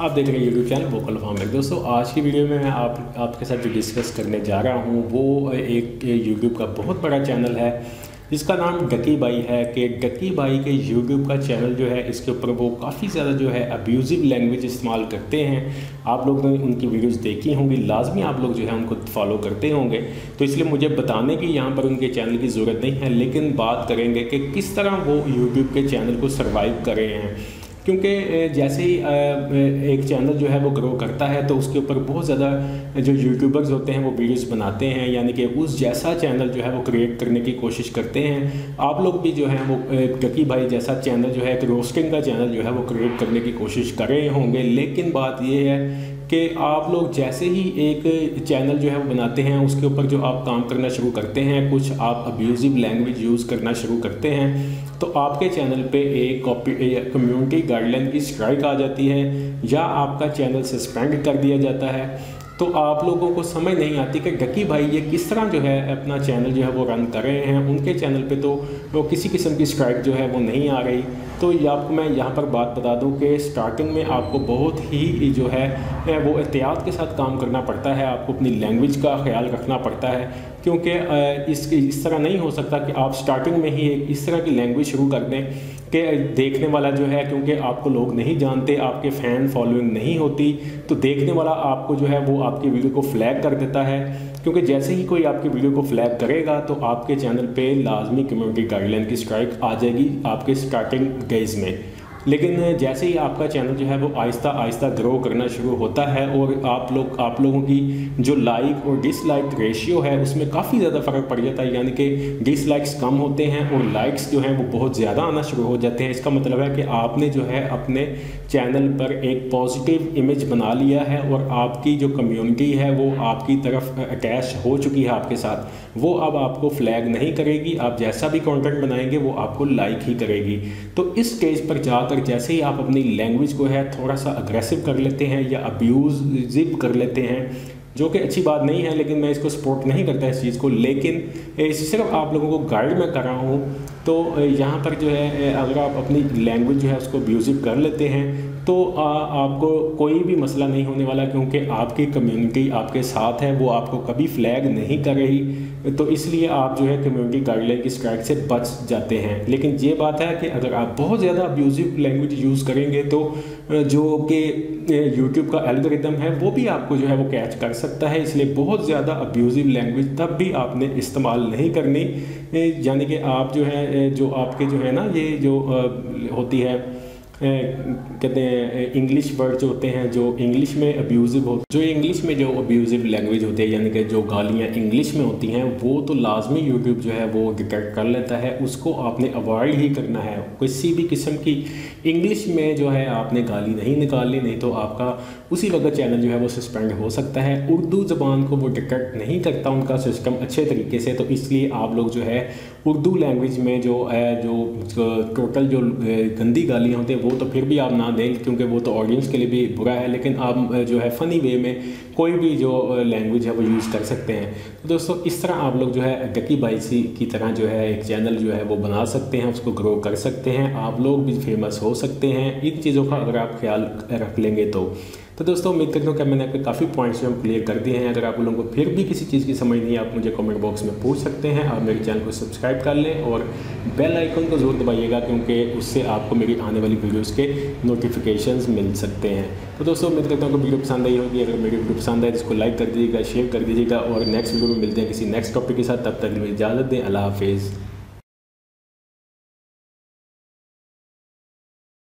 आप देख रहे हैं यूट्यूब चैनल वोकल फार्मर। दोस्तों आज की वीडियो में मैं आपके साथ जो डिस्कस करने जा रहा हूँ वो एक यूट्यूब का बहुत बड़ा चैनल है जिसका नाम डकी भाई है। कि डकी भाई के यूट्यूब का चैनल जो है इसके ऊपर वो काफ़ी ज़्यादा जो है अब्यूज़िव लैंग्वेज इस्तेमाल करते हैं। आप लोग ने उनकी वीडियोस देखी होंगी, लाजमी आप लोग जो है उनको फॉलो करते होंगे, तो इसलिए मुझे बताने की यहाँ पर उनके चैनल की ज़रूरत नहीं है। लेकिन बात करेंगे कि किस तरह वो यूट्यूब के चैनल को सर्वाइव कर रहे हैं, क्योंकि जैसे ही एक चैनल जो है वो ग्रो करता है तो उसके ऊपर बहुत ज़्यादा जो यूट्यूबर्स होते हैं वो वीडियोस बनाते हैं, यानी कि उस जैसा चैनल जो है वो क्रिएट करने की कोशिश करते हैं। आप लोग भी जो है वो डकी भाई जैसा चैनल जो है एक रोस्टिंग का चैनल जो है वो क्रिएट करने की कोशिश कर रहे होंगे। लेकिन बात ये है कि आप लोग जैसे ही एक चैनल जो है वो बनाते हैं उसके ऊपर जो आप काम करना शुरू करते हैं, कुछ आप अब्यूज़िव लैंग्वेज यूज़ करना शुरू करते हैं, तो आपके चैनल पे एक कम्युनिटी गाइडलाइन की स्ट्राइक आ जाती है या आपका चैनल सस्पेंड कर दिया जाता है। तो आप लोगों को समझ नहीं आती कि डकी भाई ये किस तरह जो है अपना चैनल जो है वो रन कर रहे हैं। उनके चैनल पे तो वो किसी किस्म की स्ट्राइक जो है वो नहीं आ रही। तो ये आपको मैं यहाँ पर बात बता दूँ कि स्टार्टिंग में आपको बहुत ही जो है वो एहतियात के साथ काम करना पड़ता है, आपको अपनी लैंग्वेज का ख्याल रखना पड़ता है, क्योंकि इस तरह नहीं हो सकता कि आप स्टार्टिंग में ही इस तरह की लैंग्वेज शुरू कर दें कि देखने वाला जो है, क्योंकि आपको लोग नहीं जानते, आपके फ़ैन फॉलोइंग नहीं होती, तो देखने वाला आपको जो है वो आपकी वीडियो को फ्लैग कर देता है। क्योंकि जैसे ही कोई आपकी वीडियो को फ्लैग करेगा तो आपके चैनल पे लाजमी कम्युनिटी गाइडलाइन की स्ट्राइक आ जाएगी आपके स्टार्टिंग डेज में। लेकिन जैसे ही आपका चैनल जो है वो आहिस्ता आहिस्ता ग्रो करना शुरू होता है और आप लोगों की जो लाइक और डिसलाइक रेशियो है उसमें काफ़ी ज़्यादा फ़र्क पड़ जाता है, यानी कि डिसलाइक्स कम होते हैं और लाइक्स जो हैं वो बहुत ज़्यादा आना शुरू हो जाते हैं। इसका मतलब है कि आपने जो है अपने चैनल पर एक पॉजिटिव इमेज बना लिया है और आपकी जो कम्युनिटी है वो आपकी तरफ अटैच हो चुकी है आपके साथ। वो अब आपको फ्लैग नहीं करेगी, आप जैसा भी कंटेंट बनाएंगे वो आपको लाइक ही करेगी। तो इस स्टेज पर जाकर जैसे ही आप अपनी लैंग्वेज को है थोड़ा सा अग्रेसिव कर लेते हैं या अब्यूज़िव कर लेते हैं, जो कि अच्छी बात नहीं है, लेकिन मैं इसको सपोर्ट नहीं करता इस चीज़ को। लेकिन सिर्फ आप लोगों को गाइड मैं कर रहा हूँ। तो यहाँ पर जो है अगर आप अपनी लैंग्वेज जो है उसको अब्यूज़िव कर लेते हैं तो आपको कोई भी मसला नहीं होने वाला, क्योंकि आपकी कम्युनिटी आपके साथ है, वो आपको कभी फ्लैग नहीं कर रही। तो इसलिए आप जो है कम्युनिटी गाइडलाइन की स्ट्राइक से बच जाते हैं। लेकिन ये बात है कि अगर आप बहुत ज़्यादा अब्यूज़िव लैंग्वेज यूज़ करेंगे तो जो कि यूट्यूब का एल्गोरिदम है वो भी आपको जो है वो कैच कर सकता है। इसलिए बहुत ज़्यादा अब्यूज़िव लैंग्वेज तब भी आपने इस्तेमाल नहीं करनी, यानी कि आप जो है जो आपके जो है ना ये जो होती है कहते हैं इंग्लिश वर्ड जो होते हैं जो इंग्लिश में अब्यूज़िव हो, जो इंग्लिश में जो अब्यूज़िव लैंग्वेज होती है, यानी कि जो गालियाँ इंग्लिश में होती हैं वो तो लाजमी यूट्यूब जो है वो डिटेक्ट कर लेता है। उसको आपने अवॉइड ही करना है। किसी भी किस्म की इंग्लिश में जो है आपने गाली नहीं निकालनी, नहीं तो आपका उसी वक्त चैनल जो है वो सस्पेंड हो सकता है। उर्दू ज़बान को वो डिटेक्ट नहीं करता उनका सिस्टम अच्छे तरीके से, तो इसलिए आप लोग जो है उर्दू लैंग्वेज में जो है जो टोटल जो गंदी गालियाँ होती हैं वो तो फिर भी आप ना दें, क्योंकि वो तो ऑडियंस के लिए भी बुरा है। लेकिन आप जो है फ़नी वे में कोई भी जो लैंग्वेज है वो यूज़ कर सकते हैं। तो दोस्तों इस तरह आप लोग जो है डकी भाई की तरह जो है एक चैनल जो है वो बना सकते हैं, उसको ग्रो कर सकते हैं, आप लोग भी फेमस हो सकते हैं इन चीज़ों का अगर आप ख्याल रख लेंगे तो दोस्तों उम्मीद करता हूँ कि मैंने आपके काफ़ी पॉइंट्स जो हम क्लियर कर दिए हैं। अगर आप लोगों को फिर भी किसी चीज़ की समझ नहीं है आप मुझे कमेंट बॉक्स में पूछ सकते हैं। आप मेरे चैनल को सब्सक्राइब कर लें और बेल आइकन को ज़रूर दबाइएगा, क्योंकि उससे आपको मेरी आने वाली वीडियोज़ के नोटिफिकेशंस मिल सकते हैं। तो दोस्तों उम्मीद करता हूँ कि वीडियो पसंद आई होगी। अगर मेरी वीडियो पसंद आए तो इसको लाइक कर दीजिएगा, शेयर कर दीजिएगा और नेक्स्ट वीडियो में मिलते हैं किसी नेक्स्ट टॉपिक के साथ। तब तक मुझे इजाज़त दें। अल्लाह हाफिज़।